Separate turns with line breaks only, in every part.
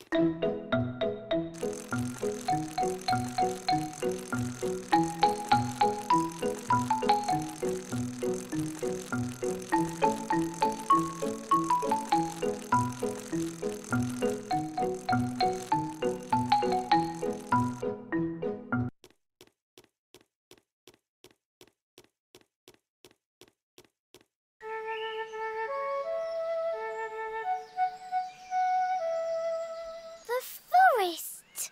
The forest.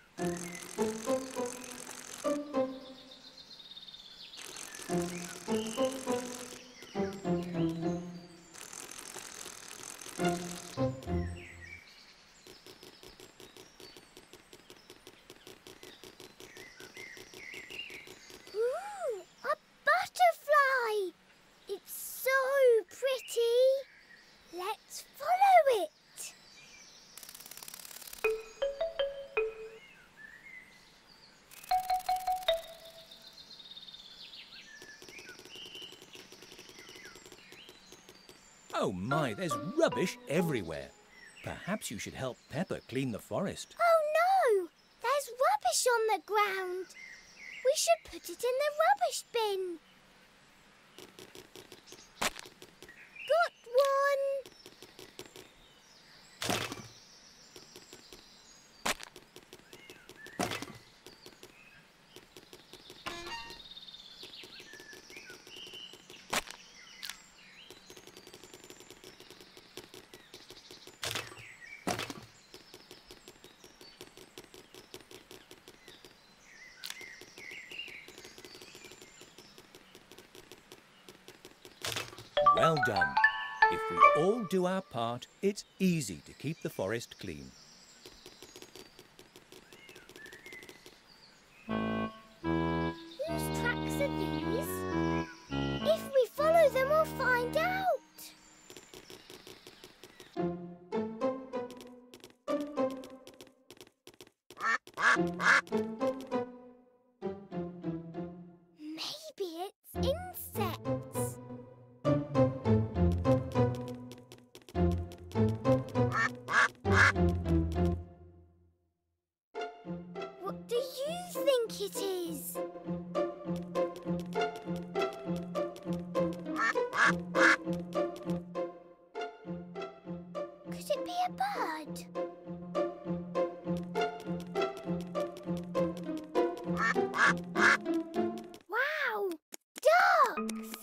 Ooh, a butterfly. It's so pretty. Let's follow it.
Oh my, there's rubbish everywhere. Perhaps you should help Peppa clean the forest.
Oh no! There's rubbish on the ground. We should put it in the rubbish bin. Got one.
Well done. If we all do our part, it's easy to keep the forest clean.
Whose tracks are these? If we follow them, we'll find out. Maybe it's insects. What do you think it is? Could it be a bird? Wow! Ducks!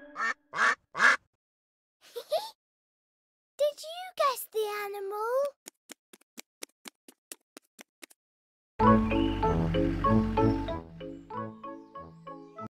Did you guess the animal?